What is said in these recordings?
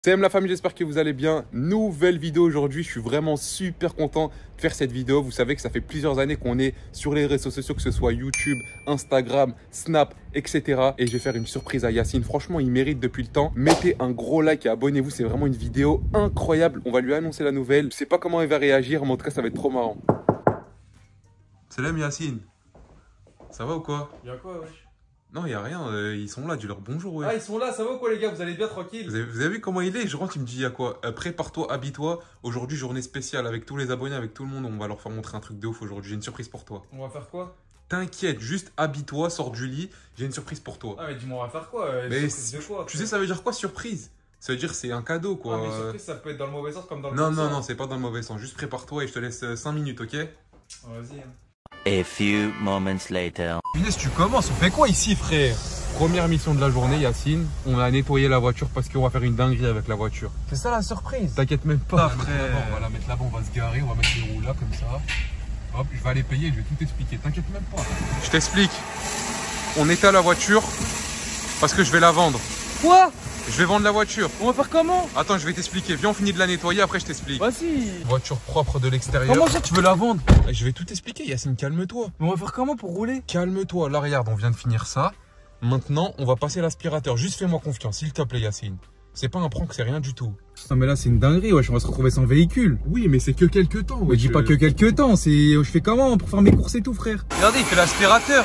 Salam la famille, j'espère que vous allez bien. Nouvelle vidéo aujourd'hui, je suis vraiment super content de faire cette vidéo. Vous savez que ça fait plusieurs années qu'on est sur les réseaux sociaux, que ce soit YouTube, Instagram, Snap, etc. Et je vais faire une surprise à Yacine. Franchement, il mérite depuis le temps. Mettez un gros like et abonnez-vous, c'est vraiment une vidéo incroyable. On va lui annoncer la nouvelle. Je sais pas comment il va réagir, mais en tout cas, ça va être trop marrant. Salam Yacine. Ça va ou quoi? Y'a quoi, wesh? Non, il y a rien, ils sont là, dis leur bonjour, ouais. Ah, ils sont là, ça va ou quoi, les gars? Vous allez bien, tranquille? Vous avez vu comment il est? Je rentre, il me dit, il y a quoi? Prépare-toi, habille-toi. Aujourd'hui, journée spéciale avec tous les abonnés, avec tout le monde. On va leur faire montrer un truc de ouf aujourd'hui. J'ai une surprise pour toi. On va faire quoi? T'inquiète, juste habille-toi, sors du lit. J'ai une surprise pour toi. Ah, mais dis-moi, on va faire quoi? Mais Surprise de quoi? tu sais, ça veut dire quoi, surprise? Ça veut dire c'est un cadeau, quoi. Ah, mais surprise, ça peut être dans le mauvais sens comme dans le Non, bon non, sens. non, c'est pas dans le mauvais sens. Juste prépare-toi et je te laisse 5 minutes, ok? Vas-y. A few moments later. Punaise, tu commences, on fait quoi ici, frère? Première mission de la journée, Yacine. On a nettoyé la voiture parce qu'on va faire une dinguerie avec la voiture. C'est ça la surprise? T'inquiète même pas, frère. On va la mettre là-bas, on va se garer, on va mettre les roues là comme ça. Hop, je vais aller payer, je vais tout expliquer. T'inquiète même pas. Je t'explique. On éteint la voiture parce que je vais la vendre. Quoi? Je vais vendre la voiture. On va faire comment? Attends, je vais t'expliquer. Viens, on finit de la nettoyer, après je t'explique. Vas-y. Voiture propre de l'extérieur. Comment ça, tu veux la vendre? Je vais tout expliquer, Yacine, calme-toi. Mais on va faire comment pour rouler? Calme-toi. Là, regarde, on vient de finir ça. Maintenant, on va passer l'aspirateur. Juste fais-moi confiance, s'il te plaît, Yacine. C'est pas un prank, c'est rien du tout. Non mais là c'est une dinguerie, wesh, on va se retrouver sans véhicule. Oui, mais c'est que quelques temps. Mais dis pas que quelques temps, c'est je fais comment pour faire mes courses et tout, frère? Regardez, il fait l'aspirateur.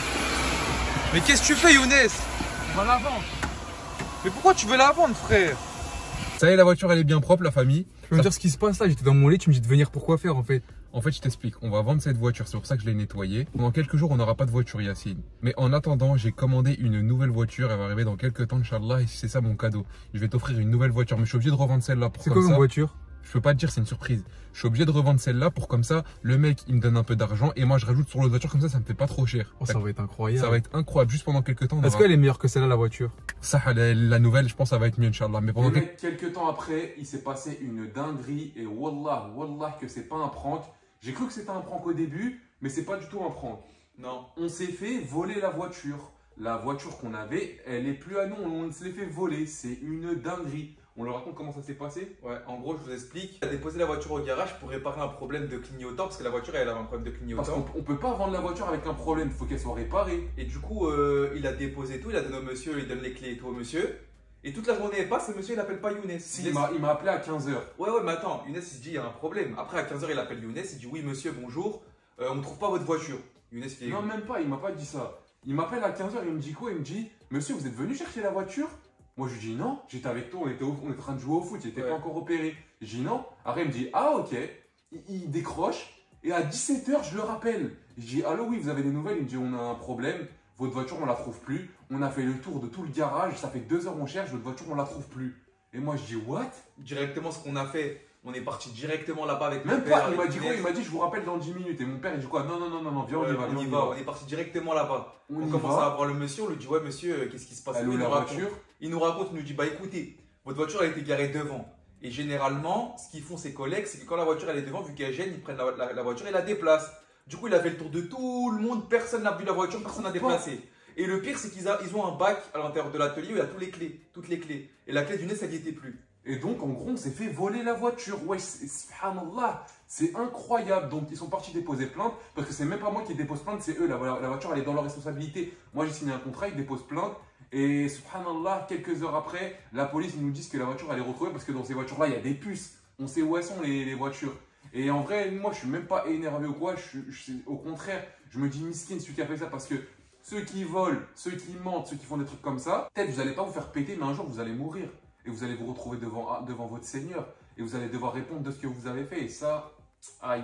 Mais qu'est-ce que tu fais, Younes? On va la vendre. Mais pourquoi tu veux la vendre, frère? Ça y est, la voiture, elle est bien propre, la famille. Tu peux me dire ce qui se passe là? J'étais dans mon lit, tu me dis de venir pour quoi faire en fait? En fait, je t'explique. On va vendre cette voiture. C'est pour ça que je l'ai nettoyée. Pendant quelques jours, on n'aura pas de voiture, Yacine. Mais en attendant, j'ai commandé une nouvelle voiture. Elle va arriver dans quelques temps, Inch'Allah. Et c'est ça mon cadeau. Je vais t'offrir une nouvelle voiture. Mais je suis obligé de revendre celle-là pour C'est comme quoi ça. comme voiture? Je peux pas te dire, c'est une surprise. Je suis obligé de revendre celle-là pour comme ça, le mec, il me donne un peu d'argent et moi, je rajoute sur l'autre voiture. Comme ça me fait pas trop cher. Oh, ça va être incroyable. Ça va être incroyable. Juste pendant quelques temps. Est-ce qu'elle est meilleure que celle-là, la voiture? Ça, la nouvelle, je pense, ça va être mieux, Inch'Allah. Mais pendant quelques temps après, il s'est passé une dinguerie. Et wallah, que c'est pas un prank. J'ai cru que c'était un prank au début, mais c'est pas du tout un prank. Non. On s'est fait voler la voiture. La voiture qu'on avait, elle est plus à nous. On se l'est fait voler. C'est une dinguerie. On leur raconte comment ça s'est passé? Ouais, en gros, je vous explique. Il a déposé la voiture au garage pour réparer un problème de clignotant parce que la voiture, elle avait un problème de clignotant. Parce qu'on peut pas vendre la voiture avec un problème. Il faut qu'elle soit réparée. Et du coup, il a déposé tout, il a donné au monsieur, il donne les clés et tout au monsieur. Et toute la journée elle passe, le monsieur il appelle pas Younes. Si, il m'a appelé à 15h. Ouais, mais attends, Younes il se dit il y a un problème. Après à 15h il appelle Younes, il dit oui monsieur, bonjour, on ne trouve pas votre voiture. Younes il dit non, même pas, il m'a pas dit ça. Il m'appelle à 15h, il me dit quoi? Il me dit monsieur, vous êtes venu chercher la voiture? Moi je lui dis non, j'étais avec toi, on était en train de jouer au foot, il n'était pas encore opéré. Je dis non. Après il me dit ah ok. Il décroche et à 17h je le rappelle. Je dis allô, oui, vous avez des nouvelles? Il me dit on a un problème. Votre voiture, on la trouve plus. On a fait le tour de tout le garage. Ça fait 2 heures on cherche. Votre voiture, on la trouve plus. Et moi, je dis what? Directement ce qu'on a fait, on est parti directement là-bas avec même mon père. Pas, il m'a dit quoi? Il m'a dit je vous rappelle dans 10 minutes. Et mon père, il dit quoi? Non, viens, on y va. On y va, on est parti directement là-bas. On commence à voir le monsieur, on lui dit ouais monsieur, qu'est-ce qui se passe? Il nous raconte, il nous dit bah écoutez, votre voiture elle a été garée devant. Et généralement, ce qu'ils font ses collègues, c'est que quand la voiture elle est devant, vu qu'elle gêne, ils prennent la voiture et la déplacent. Du coup, il a fait le tour de tout le monde, personne n'a vu la voiture, personne n'a déplacé. Et le pire, c'est qu'ils ont un bac à l'intérieur de l'atelier où il y a toutes les clés. Et la clé du nez, ça n'y était plus. Et donc, en gros, on s'est fait voler la voiture. Ouais, subhanallah, c'est incroyable. Donc, ils sont partis déposer plainte parce que c'est même pas moi qui dépose plainte, c'est eux. La voiture, elle est dans leur responsabilité. Moi, j'ai signé un contrat, ils déposent plainte. Et subhanallah, quelques heures après, la police, ils nous disent que la voiture, elle est retrouvée parce que dans ces voitures-là, il y a des puces. On sait où elles sont, les voitures. Et en vrai, moi, je suis même pas énervé ou quoi. Au contraire, je me dis miskin, celui qui a fait ça parce que ceux qui volent, ceux qui mentent, ceux qui font des trucs comme ça, peut-être vous n'allez pas vous faire péter, mais un jour vous allez mourir. Et vous allez vous retrouver devant votre Seigneur. Et vous allez devoir répondre de ce que vous avez fait. Et ça, aïe.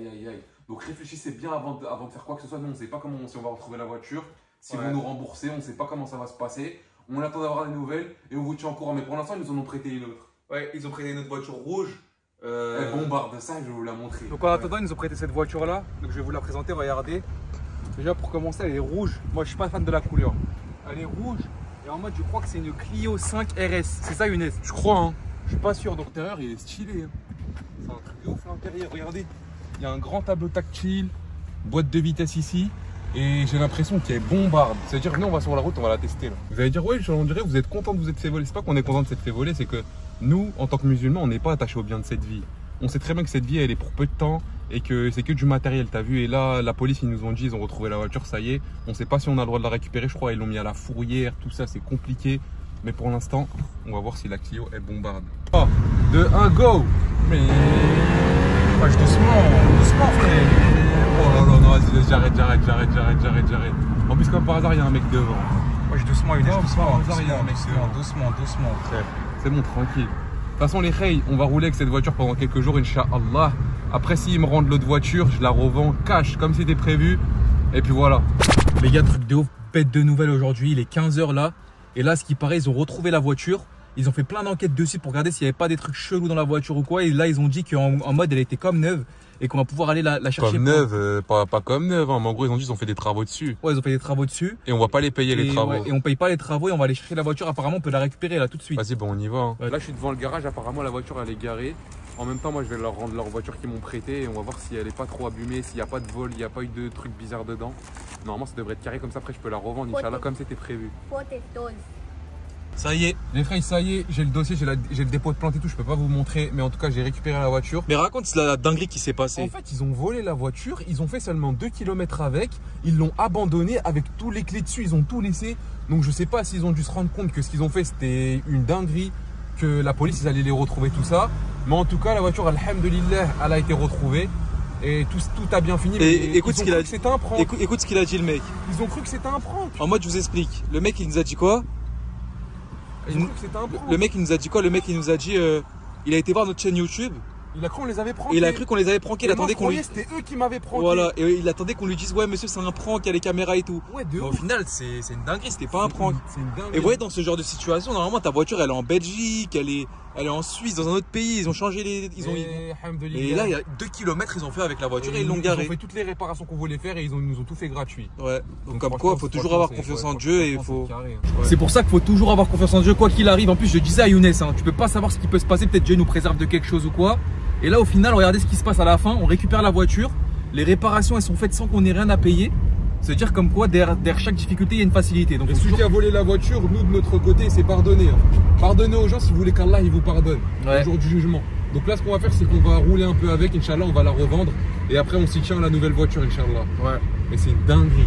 Donc réfléchissez bien avant de faire quoi que ce soit. Nous, on ne sait pas comment si on va retrouver la voiture. Si vous nous remboursez, on ne sait pas comment ça va se passer. On attend d'avoir des nouvelles et on vous tient au courant. Mais pour l'instant, ils nous en ont prêté une autre. Ouais, ils ont prêté une autre voiture rouge. Elle bombarde, ça, je vais vous la montrer. Donc en attendant, ils nous ont prêté cette voiture-là. Donc je vais vous la présenter, regardez. Déjà pour commencer, elle est rouge. Moi je suis pas fan de la couleur. Elle est rouge et en mode je crois que c'est une Clio 5 RS. C'est ça Younes? Je crois, hein. Je suis pas sûr. Donc L'intérieur, il est stylé. Hein. c'est un truc de ouf l'intérieur, regardez. Il y a un grand tableau tactile, boîte de vitesse ici. Et j'ai l'impression qu'elle bombarde. C'est-à-dire, nous, on va sur la route, on va la tester. Là. Vous allez dire, ouais, on dirait, vous êtes content de vous être fait voler. C'est pas qu'on est content de s'être fait voler, c'est que Nous, en tant que musulmans, on n'est pas attachés au bien de cette vie. On sait très bien que cette vie, elle est pour peu de temps et que c'est que du matériel, t'as vu. Et là, la police, ils nous ont dit, ils ont retrouvé la voiture, ça y est. On ne sait pas si on a le droit de la récupérer, je crois. Ils l'ont mis à la fourrière, tout ça, c'est compliqué. Mais pour l'instant, on va voir si la Clio, elle bombarde. Oh, de 1, go! Mais. Wesh, doucement, frère. Oh là là, non, vas-y, j'arrête. En plus, comme par hasard, il y a un mec devant. Wesh, doucement, Younes, doucement, doucement, frère. C'est bon, tranquille. De toute façon, les Khay, on va rouler avec cette voiture pendant quelques jours, Inch'Allah. Après, s'ils me rendent l'autre voiture, je la revends cash comme c'était prévu. Et puis voilà. Les gars, truc de ouf, bête de nouvelles aujourd'hui. Il est 15 h là. Et là, ce qui paraît, ils ont retrouvé la voiture. Ils ont fait plein d'enquêtes dessus pour regarder s'il n'y avait pas des trucs chelous dans la voiture ou quoi. Et là, ils ont dit qu'en mode, elle était comme neuve. Et qu'on va pouvoir aller la chercher. Comme neuve, pas comme neuve. Hein. Mais en gros, ils ont dit qu'ils ont fait des travaux dessus. Ouais, ils ont fait des travaux dessus. Et on va pas les payer les travaux. Ouais, et on paye pas les travaux et on va aller chercher la voiture. Apparemment, on peut la récupérer là tout de suite. Vas-y, bon, on y va. Hein. Ouais. Là, je suis devant le garage. Apparemment, la voiture, elle est garée. En même temps, moi, je vais leur rendre leur voiture qu'ils m'ont prêtée. Et on va voir si elle est pas trop abîmée, s'il n'y a pas de vol, il n'y a pas eu de trucs bizarres dedans. Normalement, ça devrait être carré comme ça. Après, je peux la revendre, Inch'Allah, comme c'était prévu. Ça y est. Les frères, ça y est, j'ai le dossier, j'ai le dépôt de plainte et tout, je peux pas vous montrer, mais en tout cas, j'ai récupéré la voiture. Mais raconte la dinguerie qui s'est passée. En fait, ils ont volé la voiture, ils ont fait seulement 2 km avec, ils l'ont abandonnée avec tous les clés dessus, ils ont tout laissé. Donc, je sais pas s'ils ont dû se rendre compte que ce qu'ils ont fait, c'était une dinguerie, que la police, ils allaient les retrouver, tout ça. Mais en tout cas, la voiture, alhamdulillah, elle a été retrouvée. Et tout a bien fini. Et écoute ce qu'il a dit. C'était un prank. Écoute ce qu'il a dit, le mec. Ils ont cru que c'était un prank. En mode, je vous explique. Le mec, il nous a dit quoi? Ils ont cru que c'était un prank. Le mec, il nous a dit quoi? Le mec, il nous a dit, il a été voir notre chaîne YouTube. Il a cru qu'on les avait prankés. Et il a cru qu'on les avait prankés. Il attendait qu'on lui. C'était eux qui m'avaient pranké. Voilà. Et il attendait qu'on lui dise, ouais, monsieur, c'est un prank, il y a les caméras et tout. Ouais, Mais au final, c'est une dinguerie, c'était pas un prank. C'est une dinguerie. Et vous voyez, dans ce genre de situation, normalement, ta voiture, elle est en Belgique, elle est en Suisse, dans un autre pays. Ils ont changé les. Et là, il y a 2 km, ils ont fait avec la voiture et ils l'ont garé. Ils ont fait toutes les réparations qu'on voulait faire et ils nous ont tout fait gratuit. Ouais. Donc comme quoi, il faut toujours avoir confiance en Dieu et il faut. C'est pour ça qu'il faut toujours avoir confiance en Dieu, quoi qu'il arrive. En plus, je disais à Younes, hein, tu peux pas savoir ce qui peut se passer. Peut-être Dieu nous préserve de quelque chose ou quoi. Et là, au final, regardez ce qui se passe à la fin. On récupère la voiture. Les réparations, elles sont faites sans qu'on ait rien à payer. C'est-à-dire comme quoi, derrière chaque difficulté, il y a une facilité. Donc, et celui qui a volé la voiture, nous, de notre côté, c'est pardonner. Hein. Pardonnez aux gens si vous voulez qu'Allah, il vous pardonne. Ouais. Le jour du jugement. Donc là, ce qu'on va faire, c'est qu'on va rouler un peu avec. Inch'Allah, on va la revendre. Et après, on s'y tient à la nouvelle voiture, Inch'Allah. Ouais. Mais c'est une dinguerie.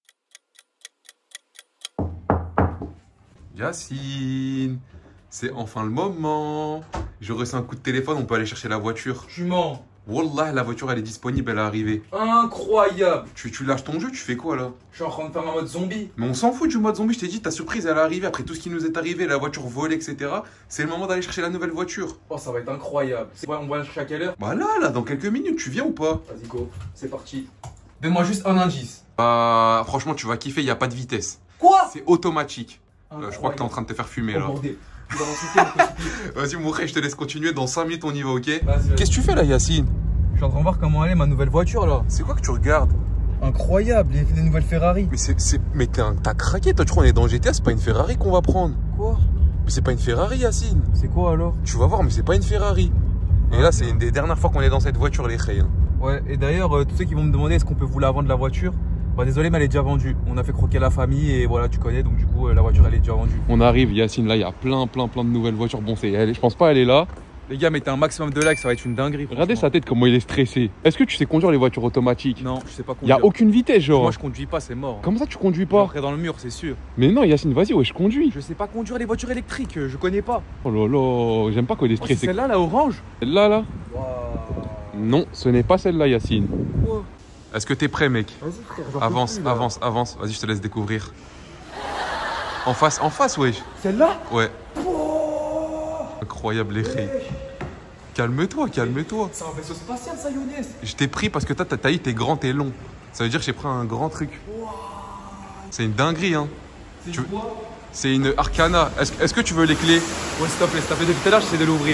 Yacine, c'est enfin le moment. J'ai reçu un coup de téléphone, on peut aller chercher la voiture. Tu mens. Wallah, la voiture, elle est disponible, elle est arrivée. Incroyable. Tu lâches ton jeu, tu fais quoi là? Je suis en train de faire un mode zombie. Mais on s'en fout du mode zombie, je t'ai dit, ta surprise, elle est arrivée. Après tout ce qui nous est arrivé, la voiture volée, etc. C'est le moment d'aller chercher la nouvelle voiture. Oh, ça va être incroyable. Ouais, on va la chercher à quelle heure? Bah là, dans quelques minutes, tu viens ou pas? Vas-y, go. C'est parti. Donne-moi juste un indice. Bah, franchement, tu vas kiffer, il n'y a pas de vitesse. Quoi? C'est automatique. Je crois que t'es en train de te faire fumer là. Vas-y, mon frère, je te laisse continuer. Dans 5 minutes, on y va, ok? Qu'est-ce que tu fais là, Yacine? Je suis en train de voir comment elle est ma nouvelle voiture là. C'est quoi que tu regardes? Incroyable, il a fait des nouvelles Ferrari. Mais t'as craqué, toi, tu crois on est dans GTA, c'est pas une Ferrari qu'on va prendre. Quoi? Mais c'est pas une Ferrari, Yacine. C'est quoi alors? Tu vas voir, mais c'est pas une Ferrari. Et là, c'est une des dernières fois qu'on est dans cette voiture, les Khay. Hein. Ouais, et d'ailleurs, tous ceux qui vont me demander est-ce qu'on peut vous la vendre la voiture, bah désolé, mais elle est déjà vendue. On a fait croquer la famille et voilà, tu connais, donc du coup, la voiture elle est déjà vendue. On arrive, Yacine, là, il y a plein de nouvelles voitures. Bon, je pense pas elle est là. Les gars, mettez un maximum de likes, ça va être une dinguerie. Regardez sa tête, comment il est stressé. Est-ce que tu sais conduire les voitures automatiques? Non, je sais pas Il conduire. y a aucune vitesse, genre. Moi, je conduis pas, c'est mort. Comment ça, tu conduis Je pas? rentrerai dans le mur, c'est sûr. Mais non, Yacine, vas-y, ouais, je conduis. Je sais pas conduire les voitures électriques, je connais pas. Oh là là, j'aime pas quand il est Oh, c'est stressé. celle-là, la orange? Celle-là, là? Waouh. Non, ce n'est pas celle-là, Yacine. Wow. Est-ce que t'es prêt, mec? Vas-y, frère. j'en peux Avance, plus, là. avance. Vas-y, je te laisse découvrir. En face, wesh. Celle-là? Ouais. Oh. Incroyable, les Khay. Calme-toi. C'est un vaisseau spatial, ça, Younes. Je t'ai pris parce que t'as taillé, t'es grand, t'es long. Ça veut dire que j'ai pris un grand truc. Wow. C'est une dinguerie, hein. C'est Tu- quoi? C'est une Arcana. Est-ce que tu veux les clés? Ouais, s'il te plaît, depuis tout à l'heure, j'essaie de l'ouvrir.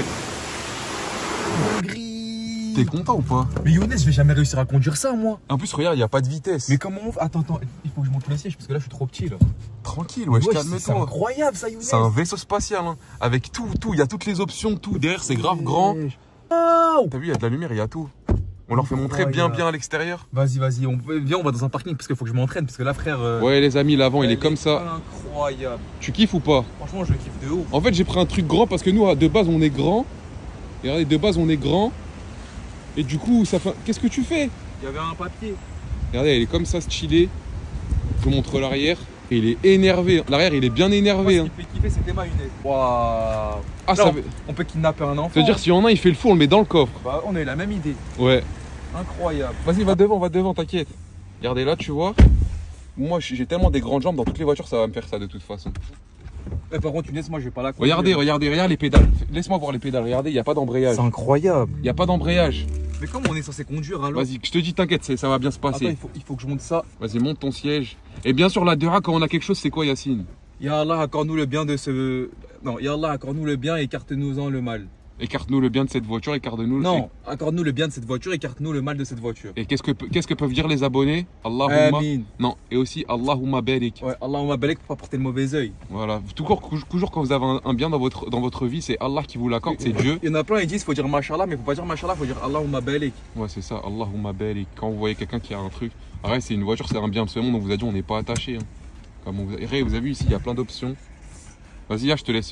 T'es content ou pas? Mais Younes, je vais jamais réussir à conduire ça, moi. En plus, regarde, il n'y a pas de vitesse. Mais comment on fait? Attends, il faut que je monte le siège parce que là, je suis trop petit, là. Tranquille, wesh, Ouais, c'est calme-toi. incroyable, ça, Younes. C'est un vaisseau spatial, hein. Avec tout. Il y a toutes les options, tout. Derrière, c'est grave grand. Wow. T'as vu, il y a de la lumière, il y a tout. On leur fait montrer bien à l'extérieur. Vas-y, viens, on va dans un parking parce qu'il faut que je m'entraîne. Parce que là, frère. Ouais, les amis, l'avant, il est comme ça. Incroyable. Tu kiffes ou pas? Franchement, je kiffe de ouf. En fait, j'ai pris un truc grand parce que nous, de base, on est grand. Et regardez, de base, on est grand. Et du coup, ça fait. Qu'est-ce que tu fais? Il y avait un papier. Regardez, il est comme ça, stylé. Je vous montre l'arrière. Et il est énervé. L'arrière, il est bien énervé. Moi, ce qui me fait kiffer, c'est tes mayonnaise. Waouh. Ah, ça veut On peut kidnapper un enfant. dire, s'il y en a un, il fait le fou, on le met dans le coffre. Bah, on a eu la même idée. Ouais. Incroyable. Vas-y, va devant, t'inquiète. Regardez là, tu vois. Moi, j'ai tellement des grandes jambes, dans toutes les voitures, ça va me faire ça de toute façon. Par contre, tu laisses, moi, je vais pas la conduire. Regardez les pédales. Laisse-moi voir les pédales. Regardez, il n'y a pas d'embrayage. C'est incroyable. Il n'y a pas d'embrayage. Mais comment on est censé conduire alors? Vas-y, je te dis, t'inquiète, ça va bien se passer. Attends, il faut que je monte ça. Vas-y, monte ton siège. Et bien sûr, la Dera, quand on a quelque chose, c'est quoi, Yacine? Ya Allah, accorde-nous le bien de ce. Non, Ya Allah, accorde-nous le bien et écarte-nous-en le mal. Écarte-nous le bien de cette voiture, écarte-nous le. Non, accorde-nous le bien de cette voiture, écarte-nous le mal de cette voiture. Et qu'est-ce que peuvent dire les abonnés? Allahumma. Amin. Non, et aussi Allahumma barik. Ouais, Allahumma barik pour pas porter le mauvais œil. Voilà. Toujours quand vous avez un bien dans votre vie, c'est Allah qui vous l'accorde, c'est Dieu. Il y en a plein, ils disent faut dire Mashallah, mais faut pas dire Mashallah, faut dire Allahumma barik. Ouais, c'est ça, Allahumma barik. Quand vous voyez quelqu'un qui a un truc, arrête, c'est une voiture, c'est un bien absolument, on vous a dit, on n'est pas attaché. Hein. Comme vous avez vu ici, il y a plein d'options. Vas-y, là, je te laisse.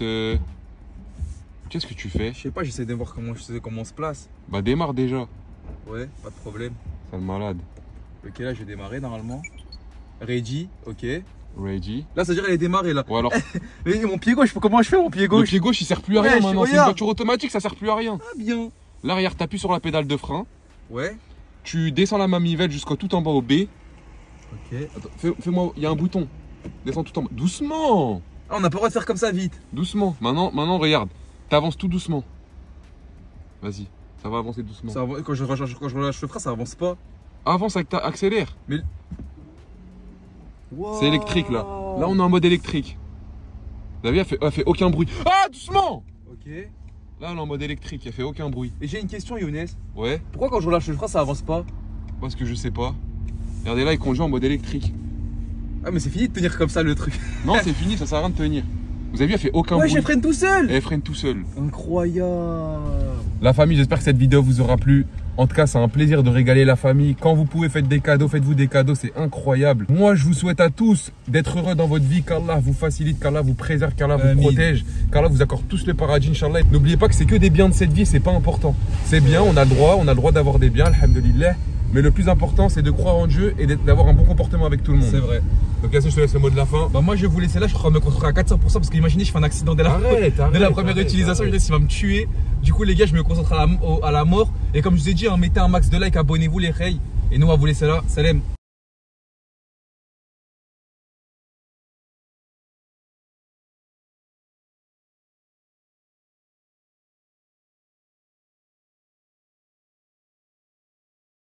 Qu'est-ce que tu fais? Je sais pas, j'essaie de voir comment on se place. Bah, démarre déjà. Ouais, pas de problème. C'est le malade. Ok, là, je vais démarrer normalement. Ready, ok. Ready. Là, ça veut dire qu'elle est démarrée là. Ouais, alors. Mais mon pied gauche, comment je fais mon pied Le gauche? pied gauche, il sert plus à rien Ouais, maintenant. C'est une regarde. voiture automatique, ça sert plus à rien. Ah, bien. L'arrière, t'appuies sur la pédale de frein. Ouais. Tu descends la manivelle jusqu'au tout en bas au B. Ok. Attends, fais-moi, il y a un bouton. Descends tout en bas. Doucement. Ah, on n'a pas le droit de faire comme ça vite. Doucement. Maintenant, regarde. T'avances tout doucement. Vas-y, ça va avancer doucement. Ça avance, quand je relâche le frein, ça avance pas. Avance avec accélère. Wow. C'est électrique là. Là, on est en mode électrique. Vous avez vu, elle fait aucun bruit. Ah, doucement. Ok. Là, elle est en mode électrique, elle fait aucun bruit. Et j'ai une question, Younes. Ouais, Pourquoi quand je relâche le frein, ça avance pas? parce que je sais pas. Regardez là, il conduit en mode électrique. Ah, mais c'est fini de tenir comme ça le truc. Non, c'est fini, ça sert à rien de tenir. Vous avez vu, elle fait aucun Ouais, bruit. je freine tout seul. Elle freine tout seul. Incroyable. La famille, j'espère que cette vidéo vous aura plu. En tout cas, c'est un plaisir de régaler la famille. Quand vous pouvez, faites des cadeaux, faites-vous des cadeaux, c'est incroyable. Moi, je vous souhaite à tous d'être heureux dans votre vie, qu'Allah vous facilite, qu'Allah vous préserve, qu'Allah vous protège, qu'Allah vous accorde tous le paradis, Inch'Allah. N'oubliez pas que c'est que des biens de cette vie, c'est pas important. C'est bien, on a le droit d'avoir des biens, alhamdulillah. Mais le plus important, c'est de croire en Dieu et d'avoir un bon comportement avec tout le monde. C'est vrai. Donc, Yassine, je te laisse le mot de la fin. Bah, moi, je vais vous laisser là. Je crois me concentrer à 400% parce qu'imaginez, je fais un accident dès la première utilisation. Younes, il va me tuer. Du coup, les gars, je me concentre à la mort. Et comme je vous ai dit, mettez un max de likes, abonnez-vous les reilles. Et nous, on va vous laisser là. Salam.